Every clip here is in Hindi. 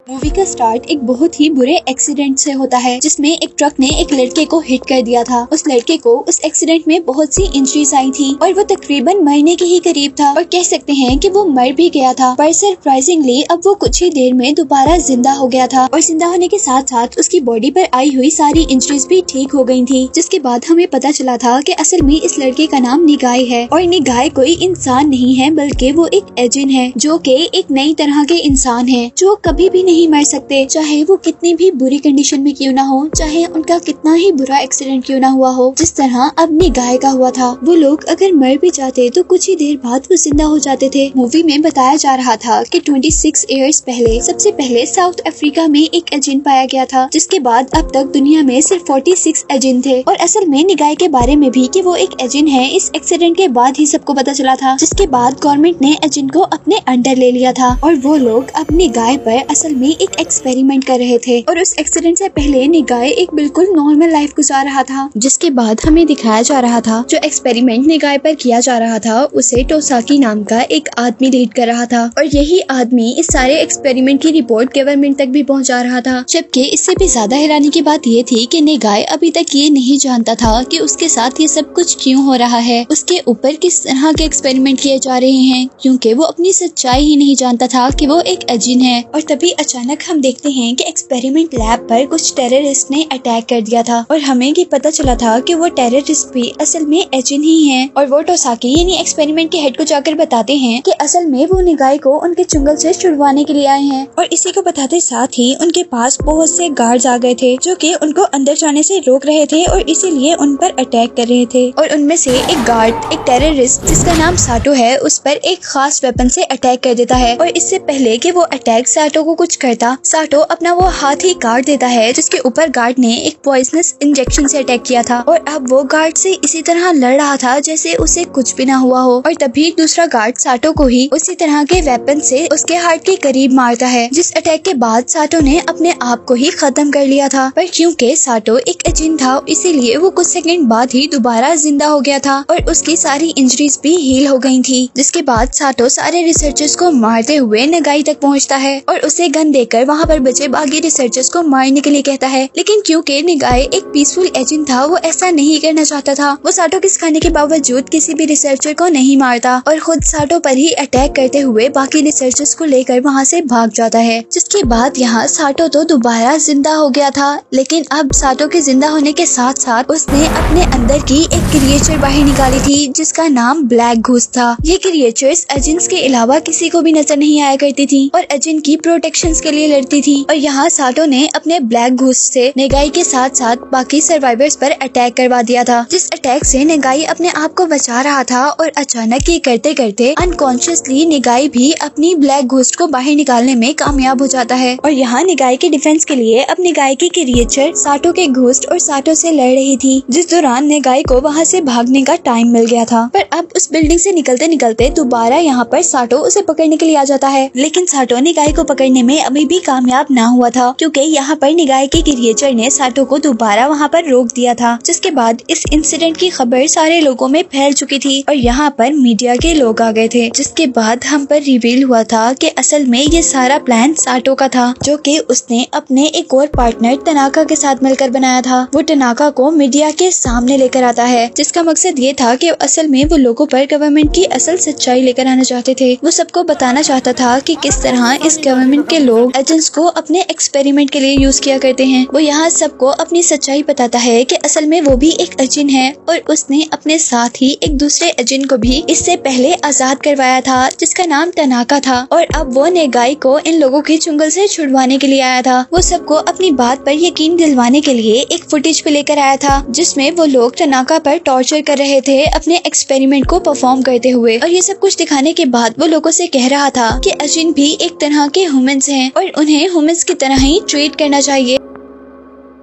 मूवी का स्टार्ट एक बहुत ही बुरे एक्सीडेंट से होता है, जिसमें एक ट्रक ने एक लड़के को हिट कर दिया था। उस लड़के को उस एक्सीडेंट में बहुत सी इंजरीज आई थी और वो तकरीबन मरने के ही करीब था और कह सकते हैं कि वो मर भी गया था, पर सरप्राइजिंगली अब वो कुछ ही देर में दोबारा जिंदा हो गया था और जिंदा होने के साथ साथ उसकी बॉडी पर आई हुई सारी इंजरीज भी ठीक हो गई थी। जिसके बाद हमें पता चला था कि असल में इस लड़के का नाम निगाय है और निगाय कोई इंसान नहीं है बल्कि वो एक एजेंट है, जो कि एक नई तरह के इंसान है जो कभी भी नहीं मर सकते, चाहे वो कितनी भी बुरी कंडीशन में क्यों ना हो, चाहे उनका कितना ही बुरा एक्सीडेंट क्यों ना हुआ हो। जिस तरह अब निगाय का हुआ था, वो लोग अगर मर भी जाते तो कुछ ही देर बाद वो जिंदा हो जाते थे। मूवी में बताया जा रहा था कि 26 ईयर्स पहले सबसे पहले साउथ अफ्रीका में एक एजेंट पाया गया था, जिसके बाद अब तक दुनिया में सिर्फ 46 एजेंट थे। और असल में निगाय के बारे में भी कि वो एक एजेंट है, इस एक्सीडेंट के बाद ही सबको पता चला था, जिसके बाद गवर्नमेंट ने एजेंट को अपने अंडर ले लिया था और वो लोग अब निगाय पर असल में एक एक्सपेरिमेंट कर रहे थे। और उस एक्सीडेंट से पहले निगाय एक बिल्कुल नॉर्मल लाइफ गुजार रहा था, जिसके बाद हमें दिखाया जा रहा था जो एक्सपेरिमेंट निगाय पर किया जा रहा था उसे टोसाकी नाम का एक आदमी लीड कर रहा था और यही आदमी इस सारे एक्सपेरिमेंट की रिपोर्ट गवर्नमेंट तक भी पहुंचा रहा था। जबकि इससे भी ज्यादा हैरानी की बात ये थी कि निगाय अभी तक ये नहीं जानता था कि उसके साथ ये सब कुछ क्यों हो रहा है, उसके ऊपर किस तरह के एक्सपेरिमेंट किए जा रहे हैं, क्योंकि वो अपनी सच्चाई ही नहीं जानता था कि वो एक एजेंट है। और तभी अचानक हम देखते हैं कि एक्सपेरिमेंट लैब पर कुछ टेररिस्ट ने अटैक कर दिया था और हमें ये पता चला था कि वो टेररिस्ट भी असल में एजेंट ही हैं। और वो टोसाकी यानी एक्सपेरिमेंट के हेड को जाकर बताते हैं कि असल में वो निगाय को उनके चुंगल से छुड़वाने के लिए आए हैं। और इसी को बताते साथ ही उनके पास बहुत से गार्ड्स आ गए थे जो कि उनको अंदर जाने से रोक रहे थे और इसीलिए उन पर अटैक कर रहे थे। और उनमें से एक गार्ड एक टेररिस्ट जिसका नाम साटो है उस पर एक खास वेपन से अटैक कर देता है। और इससे पहले कि वो अटैक साटो को कुछ करता, साटो अपना वो हाथ ही काट देता है जिसके ऊपर गार्ड ने एक पॉइजनस इंजेक्शन से अटैक किया था। और अब वो गार्ड से इसी तरह लड़ रहा था जैसे उसे कुछ भी ना हुआ हो। और तभी दूसरा गार्ड साटो को ही उसी तरह के वेपन से उसके हार्ट के करीब मारता है, जिस अटैक के बाद साटो ने अपने आप को ही खत्म कर लिया था। पर क्योंकि साटो एक एजेंट था इसीलिए वो कुछ सेकंड बाद ही दोबारा जिंदा हो गया था और उसकी सारी इंजरीज भी हील हो गई थी। जिसके बाद साटो सारे रिसर्चर्स को मारते हुए निगाय तक पहुंचता है और उसे गन देकर वहां पर बचे बाकी रिसर्चर्स को मारने के लिए कहता है। लेकिन क्योंकि निगाय एक पीसफुल एजेंट था वो ऐसा नहीं करना चाहता था। वो साटो के सिखाने के बावजूद किसी भी रिसर्चर को नहीं मारता और खुद साटो पर ही अटैक करते हुए बाकी रिसर्चर्स को लेकर वहां से भाग जाता है। जिसके बाद यहाँ साटो तो दोबारा जिंदा हो गया था, लेकिन अब साटो के जिंदा होने के साथ साथ उसने अपने अंदर की एक क्रिएचर बाहर निकाली थी जिसका नाम ब्लैक घूस था। ये क्रिएचर्स एजेंट्स के अलावा किसी को भी नजर नहीं आया करती थी और एजेंट की प्रोटेक्शन के लिए लड़ती थी। और यहाँ साटो ने अपने ब्लैक घूस से निगाय के साथ साथ बाकी सर्वाइवर्स पर अटैक करवा दिया था, जिस अटैक से निगाय अपने आप को बचा रहा था। और अचानक ये करते करते अनकॉन्शियसली निगाय भी अपनी ब्लैक घोस्ट को बाहर निकालने में कामयाब हो जाता है। और यहाँ निगाय के डिफेंस के लिए अब निगाय की क्रिएचर साटो के घोस्ट और साटो से लड़ रही थी, जिस दौरान निगाय को वहाँ से भागने का टाइम मिल गया था। पर अब उस बिल्डिंग से निकलते निकलते दोबारा यहाँ पर साटो उसे पकड़ने के लिए आ जाता है, लेकिन साटो निगाय को पकड़ने में अभी भी कामयाब ना हुआ था क्योंकि यहाँ पर निगाय के क्रिएचर ने साटो को दोबारा वहाँ पर रोक दिया था। जिसके बाद इस इंसिडेंट की खबर सारे लोगों में फैल चुकी थी और यहाँ पर मीडिया के लोग आ गए थे। जिसके बाद हम पर रिवील हुआ था कि असल में ये सारा प्लान साटो का था, जो कि उसने अपने एक और पार्टनर तनाका के साथ मिलकर बनाया था। वो तनाका को मीडिया के सामने लेकर आता है, जिसका मकसद ये था कि असल में वो लोगों पर गवर्नमेंट की असल सच्चाई लेकर आना चाहते थे। वो सबको बताना चाहता था कि किस तरह इस गवर्नमेंट के लोग एजेंट्स को अपने एक्सपेरिमेंट के लिए यूज किया करते हैं। वो यहाँ सबको अपनी सच्चाई बताता है कि असल में वो भी एक एजेंट है और उसने अपने साथ ही एक दूसरे एजेंट को भी इससे पहले आजाद करवाया था जिसका नाम तनाका था। और अब वो निगाय को इन लोगों के चुंगल से छुड़वाने के लिए आया था। वो सबको अपनी बात पर यकीन दिलवाने के लिए एक फुटेज पे लेकर आया था जिसमें वो लोग तनाका पर टॉर्चर कर रहे थे अपने एक्सपेरिमेंट को परफॉर्म करते हुए। और ये सब कुछ दिखाने के बाद वो लोगों से कह रहा था कि एजेंट भी एक तरह के ह्यूमंस हैं और उन्हें ह्यूमंस की तरह ही ट्रीट करना चाहिए।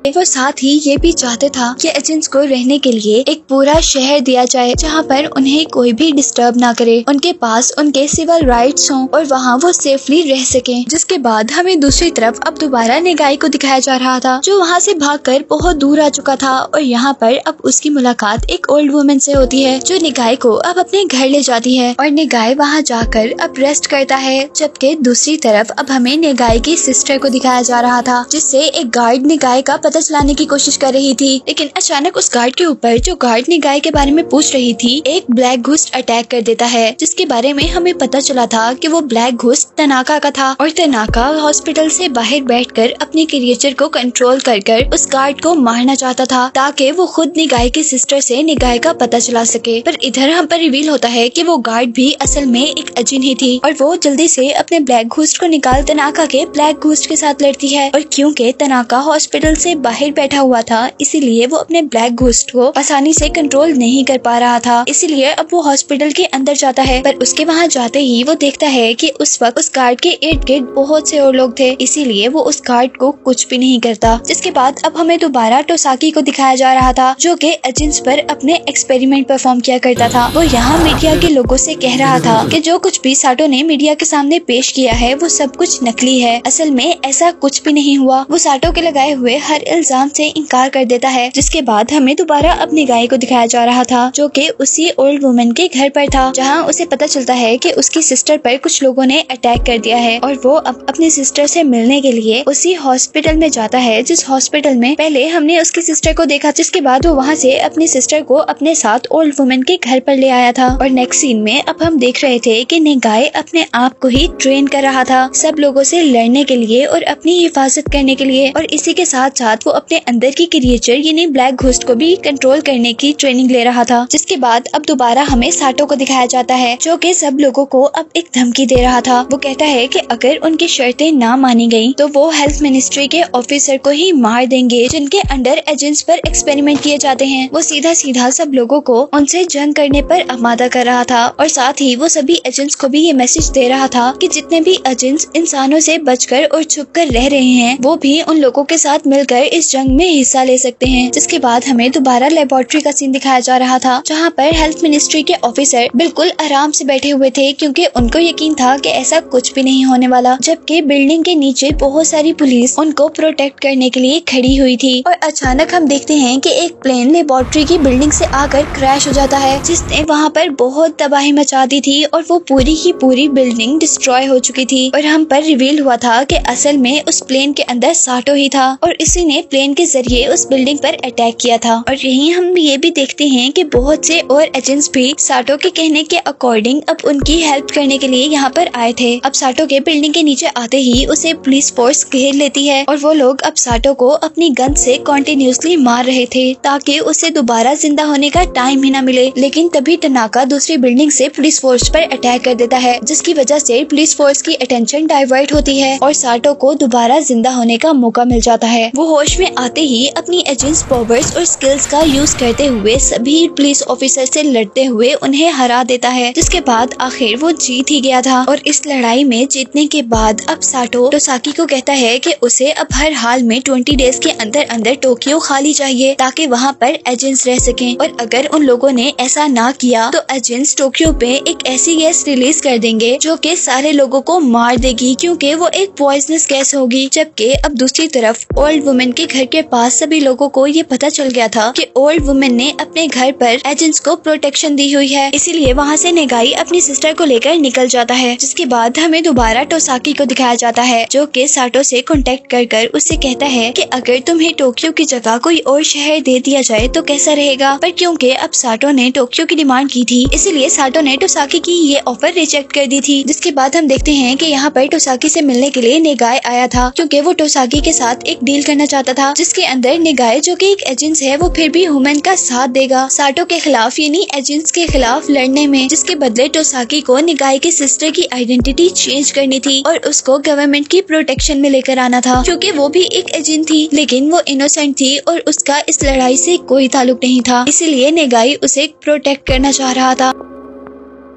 वो साथ ही ये भी चाहते था कि एजेंट्स को रहने के लिए एक पूरा शहर दिया जाए जहाँ पर उन्हें कोई भी डिस्टर्ब ना करे, उनके पास उनके सिविल राइट्स हों और वहाँ वो सेफली रह सकें। जिसके बाद हमें दूसरी तरफ अब दोबारा नेगाई को दिखाया जा रहा था, जो वहाँ से भागकर बहुत दूर आ चुका था और यहाँ पर अब उसकी मुलाकात एक ओल्ड वुमन से होती है, जो नेगाई को अब अपने घर ले जाती है और नेगाई वहाँ जाकर अब रेस्ट करता है। जबकि दूसरी तरफ अब हमें नेगाई की सिस्टर को दिखाया जा रहा था, जिससे एक गार्ड नेगाई का पता चलाने की कोशिश कर रही थी, लेकिन अचानक उस गार्ड के ऊपर जो गार्ड नेगाई के बारे में पूछ रही थी एक ब्लैक घोस्ट अटैक कर देता है, जिसके बारे में हमें पता चला था कि वो ब्लैक घोस्ट तनाका का था और तनाका हॉस्पिटल से बाहर बैठकर अपने क्रिएचर को कंट्रोल कर उस गार्ड को मारना चाहता था, ताकि वो खुद नेगाई की सिस्टर से नेगाई का पता चला सके। पर इधर हम पर रिवील होता है कि वो गार्ड भी असल में एक अजिन ही थी और वो जल्दी से अपने ब्लैक घोस्ट को निकाल तनाका के ब्लैक घोस्ट के साथ लड़ती है। और क्योंकि तनाका हॉस्पिटल से बाहर बैठा हुआ था, इसीलिए वो अपने ब्लैक घोस्ट को आसानी से कंट्रोल नहीं कर पा रहा था, इसीलिए अब वो हॉस्पिटल के अंदर जाता है। पर उसके वहाँ जाते ही वो देखता है कि उस वक्त उस गार्ड के इर्द गिर्द बहुत से और लोग थे, इसीलिए वो उस गार्ड को कुछ भी नहीं करता। जिसके बाद अब हमें दोबारा टोसाकी को दिखाया जा रहा था, जो कि एजेंट्स पर अपने एक्सपेरिमेंट परफॉर्म किया करता था। वो यहाँ मीडिया के लोगों से कह रहा था कि जो कुछ भी साटो ने मीडिया के सामने पेश किया है वो सब कुछ नकली है, असल में ऐसा कुछ भी नहीं हुआ। वो साटो के लगाए हुए हर इल्जाम से इनकार कर देता है। जिसके बाद हमें दोबारा अपनी गाय को दिखाया जा रहा था, जो कि उसी ओल्ड वुमन के घर पर था, जहां उसे पता चलता है कि उसकी सिस्टर पर कुछ लोगों ने अटैक कर दिया है और वो अब अपनी सिस्टर से मिलने के लिए उसी हॉस्पिटल में जाता है जिस हॉस्पिटल में पहले हमने उसकी सिस्टर को देखा। जिसके बाद वो वहाँ से अपनी सिस्टर को अपने साथ ओल्ड वुमन के घर पर ले आया था। और नेक्स्ट सीन में अब हम देख रहे थे कि नेगाई अपने आप को ही ट्रेन कर रहा था सब लोगों से लड़ने के लिए और अपनी हिफाजत करने के लिए, और इसी के साथ साथ वो अपने अंदर की क्रिएचर यानी ब्लैक घोस्ट को भी कंट्रोल करने की ट्रेनिंग ले रहा था। जिसके बाद अब दोबारा हमें साटो को दिखाया जाता है, जो कि सब लोगों को अब एक धमकी दे रहा था। वो कहता है कि अगर उनकी शर्तें ना मानी गयी तो वो हेल्थ मिनिस्ट्री के ऑफिसर को ही मार देंगे जिनके अंडर एजेंट्स पर एक्सपेरिमेंट किए जाते हैं। वो सीधा सीधा सब लोगों को उनसे जंग करने पर आमादा कर रहा था और साथ ही वो सभी एजेंट्स को भी ये मैसेज दे रहा था कि जितने भी एजेंट्स इंसानों से बचकर और छुपकर रह रहे हैं वो भी उन लोगों के साथ मिलकर इस जंग में हिस्सा ले सकते हैं। जिसके बाद हमें दोबारा लेबोरेटरी का सीन दिखाया जा रहा था, जहाँ पर हेल्थ मिनिस्ट्री के ऑफिसर बिल्कुल आराम से बैठे हुए थे, क्योंकि उनको यकीन था कि ऐसा कुछ भी नहीं होने वाला। जबकि बिल्डिंग के नीचे बहुत सारी पुलिस उनको प्रोटेक्ट करने के लिए खड़ी हुई थी और अचानक हम देखते हैं कि एक प्लेन लेबोरेटरी की बिल्डिंग से आकर क्रैश हो जाता है, जिसने वहाँ पर बहुत तबाही मचा दी थी और वो पूरी की पूरी बिल्डिंग डिस्ट्रॉय हो चुकी थी। और हम पर रिवील हुआ था कि असल में उस प्लेन के अंदर साटो ही था और इसी ने प्लेन के जरिए उस बिल्डिंग पर अटैक किया था। और यहीं हम ये भी देखते हैं कि बहुत से और एजेंट्स भी साटो के कहने के अकॉर्डिंग अब उनकी हेल्प करने के लिए यहाँ पर आए थे। अब साटो के बिल्डिंग के नीचे आते ही उसे पुलिस फोर्स घेर लेती है और वो लोग अब साटो को अपनी गन से कॉन्टिन्यूसली मार रहे थे ताकि उसे दोबारा जिंदा होने का टाइम ही न मिले। लेकिन तभी तनाका दूसरी बिल्डिंग से पुलिस फोर्स पर अटैक कर देता है, जिसकी वजह से पुलिस फोर्स की अटेंशन डाइवर्ट होती है और साटो को दोबारा जिंदा होने का मौका मिल जाता है। वो होश में आते ही अपनी एजेंट्स पावर्स और स्किल्स का यूज करते हुए सभी पुलिस ऑफिसर से लड़ते हुए उन्हें हरा देता है। जिसके बाद आखिर वो जीत ही गया था। और इस लड़ाई में जीतने के बाद अब साटो टोसाकी को कहता है कि उसे अब हर हाल में 20 डेज के अंदर अंदर टोक्यो खाली चाहिए ताकि वहाँ पर एजेंट्स रह सकें, और अगर उन लोगों ने ऐसा ना किया तो एजेंट्स टोक्यो पे एक ऐसी गैस रिलीज कर देंगे जो कि सारे लोगों को मार देगी, क्योंकि वो एक पॉइजनस गैस होगी। जबकि अब दूसरी तरफ ओल्ड वुमन के घर के पास सभी लोगों को ये पता चल गया था कि ओल्ड वुमन ने अपने घर पर एजेंट्स को प्रोटेक्शन दी हुई है, इसीलिए वहाँ से नेगाई अपनी सिस्टर को लेकर निकल जाता है। जिसके बाद हमें दोबारा टोसाकी को दिखाया जाता है, जो कि साटो से कांटेक्ट कर उससे कहता है कि अगर तुम्हें टोक्यो की जगह कोई और शहर दे दिया जाए तो कैसा रहेगा। पर क्योंकि अब साटो ने टोक्यो की डिमांड की थी, इसीलिए साटो ने टोसाकी की ये ऑफर रिजेक्ट कर दी थी। जिसके बाद हम देखते हैं कि यहाँ पर टोसाकी से मिलने के लिए नेगाई आया था, क्योंकि वो टोसाकी के साथ एक डील करना चाहता था, जिसके अंदर नेगाई जो कि एक एजेंट है वो फिर भी ह्यूमन का साथ देगा साटो के खिलाफ यानी एजेंट्स के खिलाफ लड़ने में। जिसके बदले टोसाकी को नेगाई की सिस्टर की आइडेंटिटी चेंज करनी थी और उसको गवर्नमेंट की प्रोटेक्शन में लेकर आना था, क्योंकि वो भी एक एजेंट थी लेकिन वो इनोसेंट थी और उसका इस लड़ाई से कोई ताल्लुक नहीं था, इसीलिए नेगाई उसे प्रोटेक्ट करना चाह रहा था।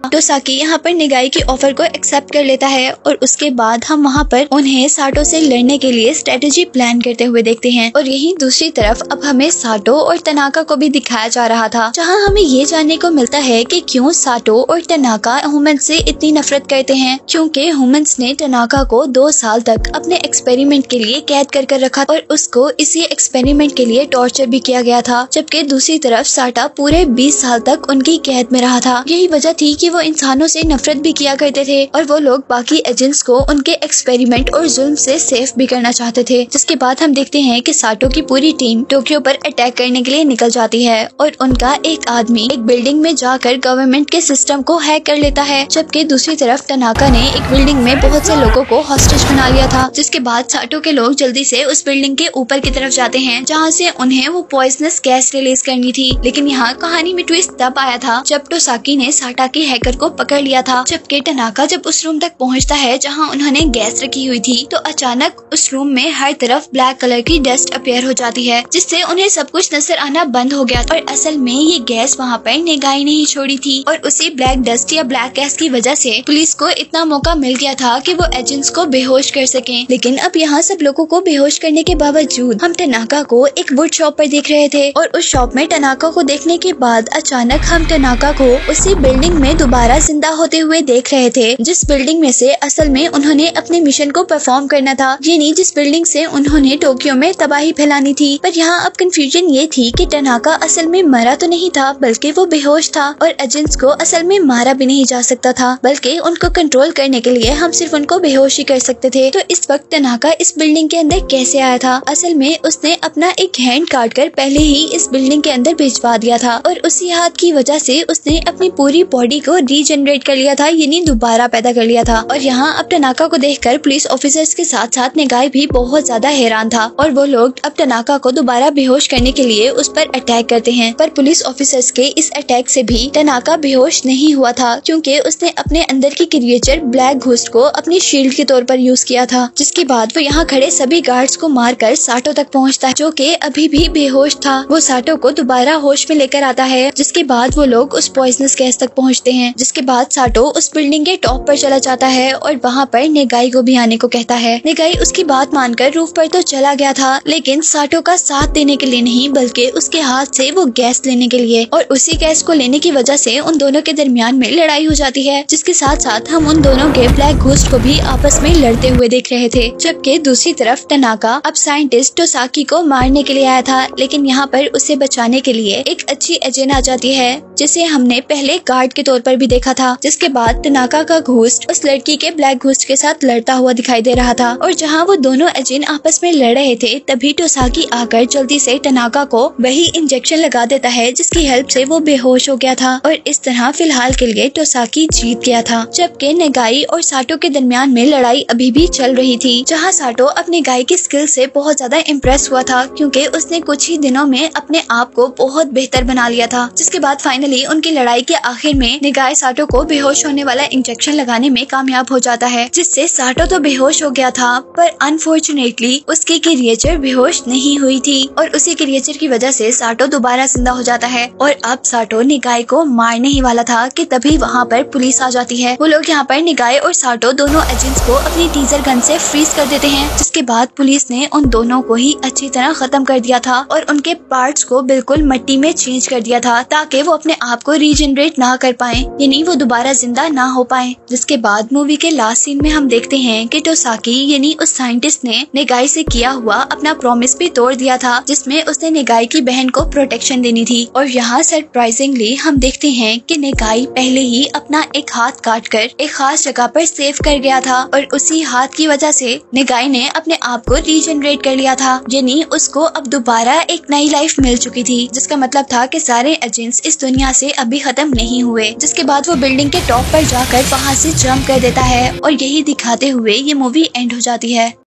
टोसाकी यहाँ पर नेगाई की ऑफर को एक्सेप्ट कर लेता है और उसके बाद हम वहाँ पर उन्हें साटो से लड़ने के लिए स्ट्रेटेजी प्लान करते हुए देखते हैं। और यहीं दूसरी तरफ अब हमें साटो और तनाका को भी दिखाया जा रहा था, जहाँ हमें ये जानने को मिलता है कि क्यों साटो और तनाका ह्यूमंस से इतनी नफरत करते हैं। क्योंकि ह्यूमंस ने तनाका को 2 साल तक अपने एक्सपेरिमेंट के लिए कैद कर रखा और उसको इसी एक्सपेरिमेंट के लिए टॉर्चर भी किया गया था, जबकि दूसरी तरफ साटा पूरे 20 साल तक उनकी कैद में रहा था। यही वजह थी कि वो इंसानों से नफरत भी किया करते थे और वो लोग बाकी एजेंट्स को उनके एक्सपेरिमेंट और जुल्म से सेफ भी करना चाहते थे। जिसके बाद हम देखते हैं कि साटो की पूरी टीम टोक्यो पर अटैक करने के लिए निकल जाती है और उनका एक आदमी एक बिल्डिंग में जाकर गवर्नमेंट के सिस्टम को हैक कर लेता है, जबकि दूसरी तरफ तनाका ने एक बिल्डिंग में बहुत से लोगों को हॉस्टेज बना लिया था। जिसके बाद साटो के लोग जल्दी से उस बिल्डिंग के ऊपर की तरफ जाते हैं, जहाँ से उन्हें वो पॉइजनस गैस रिलीज करनी थी। लेकिन यहाँ कहानी में ट्विस्ट तब आया था जब टोसाकी ने साटा के हैकर को पकड़ लिया था। जबकि तनाका जब उस रूम तक पहुँचता है जहाँ उन्होंने गैस रखी हुई थी, तो अचानक उस रूम में हर तरफ ब्लैक कलर की डस्ट अपीयर हो जाती है, जिससे उन्हें सब कुछ नजर आना बंद हो गया। और असल में ये गैस वहाँ पर नेगाई ने ही छोड़ी थी और उसी ब्लैक डस्ट या ब्लैक गैस की वजह से पुलिस को इतना मौका मिल गया था कि वो एजेंट्स को बेहोश कर सकें। लेकिन अब यहाँ सब लोगों को बेहोश करने के बावजूद हम तनाका को एक वुड शॉप पर देख रहे थे और उस शॉप में तनाका को देखने के बाद अचानक हम तनाका को उसी बिल्डिंग में दोबारा जिंदा होते हुए देख रहे थे, जिस बिल्डिंग में से असल में उन्होंने अपने मिशन को परफॉर्म करना था, यानी जिस बिल्डिंग से उन्होंने टोक्यो में तबाही फैलानी थी। पर यहाँ अब कंफ्यूजन ये थी कि तनाका असल में मरा तो नहीं था, बल्कि वो बेहोश था और एजेंट्स को असल में मारा भी नहीं जा सकता था, बल्कि उनको कंट्रोल करने के लिए हम सिर्फ उनको बेहोश ही कर सकते थे। तो इस वक्त तनाका इस बिल्डिंग के अंदर कैसे आया था? असल में उसने अपना एक हैंड काट कर पहले ही इस बिल्डिंग के अंदर भिजवा दिया था और उसी हाथ की वजह से उसने अपनी पूरी बॉडी को रीजनरेट कर लिया था, यानी दोबारा पैदा कर लिया था। और यहाँ अब तनाका को देखकर पुलिस ऑफिसर्स के साथ साथ नेगाई भी बहुत ज्यादा हैरान था और वो लोग अब तनाका को दोबारा बेहोश करने के लिए उस पर अटैक करते हैं। पर पुलिस ऑफिसर्स के इस अटैक से भी तनाका बेहोश नहीं हुआ था, क्योंकि उसने अपने अंदर की क्रिएचर ब्लैक घोस्ट को अपनी शील्ड के तौर पर यूज किया था। जिसके बाद वो यहाँ खड़े सभी गार्ड्स को मारकर साटो तक पहुँचता है, जो कि अभी भी बेहोश था। वो साटो को दोबारा होश में लेकर आता है, जिसके बाद वो लोग उस पॉइजनस गैस तक पहुँचते हैं। जिसके बाद साटो उस बिल्डिंग के टॉप पर चला जाता है और वहाँ पर नेगाई को भी आने को कहता है। नेगाई उसकी बात मानकर रूफ पर तो चला गया था, लेकिन साटो का साथ देने के लिए नहीं, बल्कि उसके हाथ से वो गैस लेने के लिए। और उसी गैस को लेने की वजह से उन दोनों के दरमियान में लड़ाई हो जाती है, जिसके साथ साथ हम उन दोनों के ब्लैक घोस्ट को भी आपस में लड़ते हुए देख रहे थे। जबकि दूसरी तरफ तनाका अब साइंटिस्ट टोसाकी को मारने के लिए आया था, लेकिन यहाँ पर उसे बचाने के लिए एक अच्छी एजेंट आ जाती है, जिसे हमने पहले गार्ड के तौर पर भी देखा था। जिसके बाद तनाका का घोस्ट उस लड़की के ब्लैक घोस्ट के साथ लड़ता हुआ दिखाई दे रहा था और जहाँ वो दोनों एजेंट आपस में लड़ रहे थे, तभी टोसाकी आकर जल्दी से तनाका को वही इंजेक्शन लगा देता है जिसकी हेल्प से वो बेहोश हो गया था। और इस तरह फिलहाल के लिए टोसाकी जीत गया था। जबकि नेगाई और साटो के दरमियान में लड़ाई अभी भी चल रही थी, जहाँ साटो अपने गाय की स्किल से बहुत ज्यादा इम्प्रेस हुआ था, क्योंकि उसने कुछ ही दिनों में अपने आप को बहुत बेहतर बना लिया था। जिसके बाद फाइनली उनकी लड़ाई के आखिर में नेगाई साटो को बेहोश होने वाला इंजेक्शन लगाने में कामयाब हो जाता है, जिससे साटो तो बेहोश हो गया था, पर अनफॉर्चुनेटली उसकी क्रिएचर बेहोश नहीं हुई थी और उसी क्रिएचर की वजह से साटो दोबारा जिंदा हो जाता है। और अब साटो नेगाई को मारने ही वाला था कि तभी वहाँ पर पुलिस आ जाती है। वो लोग यहाँ पर नेगाई और साटो दोनों एजेंट्स को अपनी टीजर गन से फ्रीज कर देते हैं, जिसके बाद पुलिस ने उन दोनों को ही अच्छी तरह खत्म कर दिया था और उनके पार्ट्स को बिल्कुल मिट्टी में चेंज कर दिया था, ताकि वो अपने आप को रीजनरेट ना कर पाए, यानी वो दोबारा जिंदा ना हो पाए। जिसके बाद मूवी के लास्ट सीन में हम देखते हैं कि टोसाकी यानी उस साइंटिस्ट ने नेगाई से किया हुआ अपना प्रॉमिस भी तोड़ दिया था, जिसमें उसने नेगाई की बहन को प्रोटेक्शन देनी थी। और यहाँ सरप्राइजिंगली हम देखते हैं कि नेगाई पहले ही अपना एक हाथ काटकर एक खास जगह पर सेव कर गया था और उसी हाथ की वजह से नेगाई ने अपने आप को रीजनरेट कर लिया था, यानी उसको अब दोबारा एक नई लाइफ मिल चुकी थी। जिसका मतलब था कि सारे एजेंट्स इस दुनिया से अभी खत्म नहीं हुए। जिसके बाद वो बिल्डिंग के टॉप पर जाकर वहाँ से जंप कर देता है और यही दिखाते हुए ये मूवी एंड हो जाती है।